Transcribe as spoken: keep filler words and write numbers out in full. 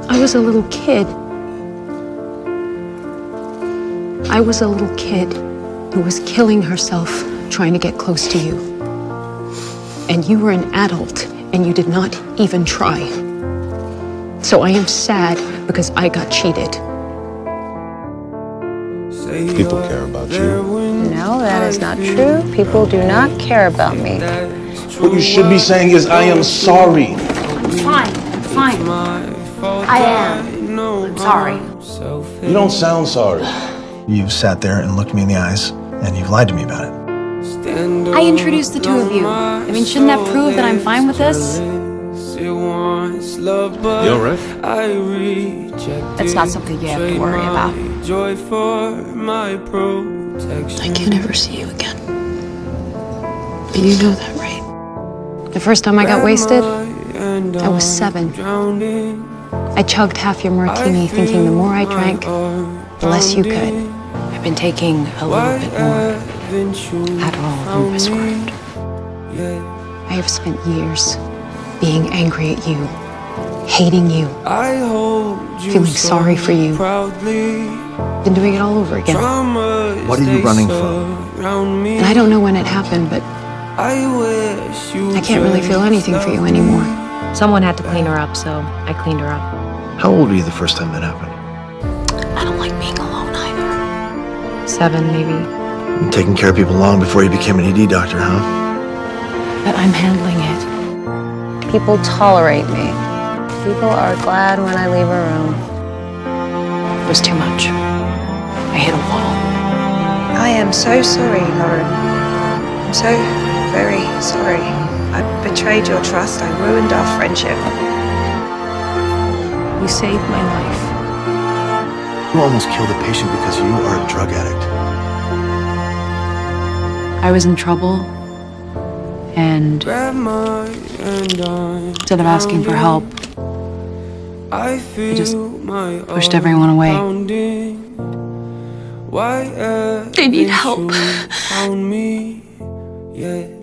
I was a little kid. I was a little kid who was killing herself trying to get close to you. And you were an adult, and you did not even try. So I am sad because I got cheated. People care about you. No, that is not true. People do not care about me. What you should be saying is, I am sorry. I'm fine. I'm fine. I am. I'm sorry. You don't sound sorry. You've sat there and looked me in the eyes, and you've lied to me about it. I introduced the two of you. I mean, shouldn't that prove that I'm fine with this? You all right? That's not something you have to worry about. I can't ever see you again. And you know that, right? The first time I got wasted, I was seven. I chugged half your martini thinking the more I drank, the less you could. I've been taking a little bit more Adderall than prescribed. I have spent years being angry at you, hating you, feeling sorry for you. Been doing it all over again. What are you running from? And I don't know when it happened, but I can't really feel anything for you anymore. Someone had to clean her up, so I cleaned her up. How old were you the first time that happened? I don't like being alone either. Seven, maybe. Been taking care of people long before you became an E D doctor, huh? But I'm handling it. People tolerate me. People are glad when I leave a room. It was too much. I hit a wall. I am so sorry, Lauren. I'm so very sorry. I betrayed your trust. I ruined our friendship. You saved my life. You almost killed a patient because you are a drug addict. I was in trouble, and instead of asking for help, I just pushed everyone away. They need help.